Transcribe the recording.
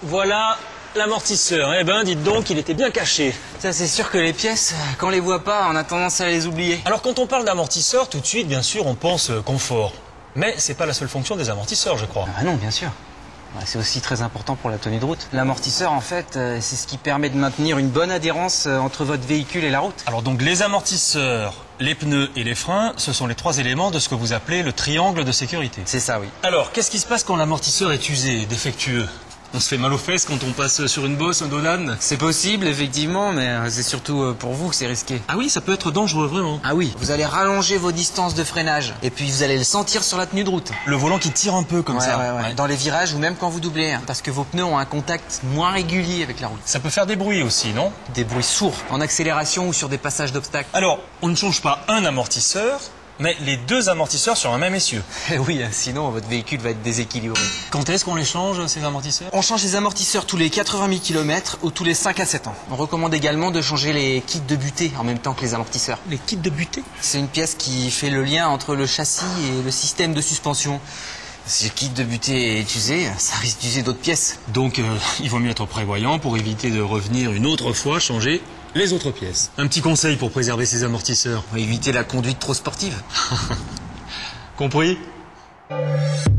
voilà l'amortisseur. Eh ben, dites donc, il était bien caché. Ça, c'est sûr que les pièces, quand on les voit pas, on a tendance à les oublier. Alors, quand on parle d'amortisseur, tout de suite, bien sûr, on pense confort. Mais c'est pas la seule fonction des amortisseurs, je crois. Ah non, bien sûr. C'est aussi très important pour la tenue de route. L'amortisseur, en fait, c'est ce qui permet de maintenir une bonne adhérence entre votre véhicule et la route. Alors donc, les amortisseurs, les pneus et les freins, ce sont les trois éléments de ce que vous appelez le triangle de sécurité. C'est ça, oui. Alors, qu'est-ce qui se passe quand l'amortisseur est usé, défectueux? On se fait mal aux fesses quand on passe sur une bosse, un dos d'âne? C'est possible, effectivement, mais c'est surtout pour vous que c'est risqué. Ah oui, ça peut être dangereux, vraiment. Ah oui, vous allez rallonger vos distances de freinage. Et puis vous allez le sentir sur la tenue de route. Le volant qui tire un peu comme ça. Ouais. Dans les virages ou même quand vous doublez. Parce que vos pneus ont un contact moins régulier avec la route. Ça peut faire des bruits aussi, non? Des bruits sourds, en accélération ou sur des passages d'obstacles. Alors, on ne change pas un amortisseur, mais les deux amortisseurs sur un même essieu. Eh oui, sinon votre véhicule va être déséquilibré. Quand est-ce qu'on les change, ces amortisseurs? On change les amortisseurs tous les 80 000 km ou tous les 5 à 7 ans. On recommande également de changer les kits de butée en même temps que les amortisseurs. Les kits de butée? C'est une pièce qui fait le lien entre le châssis et le système de suspension. Si le kit de butée est usé, ça risque d'user d'autres pièces. Donc, il vaut mieux être prévoyant pour éviter de revenir une autre fois changer les autres pièces. Un petit conseil pour préserver ces amortisseurs. Éviter la conduite trop sportive. Compris?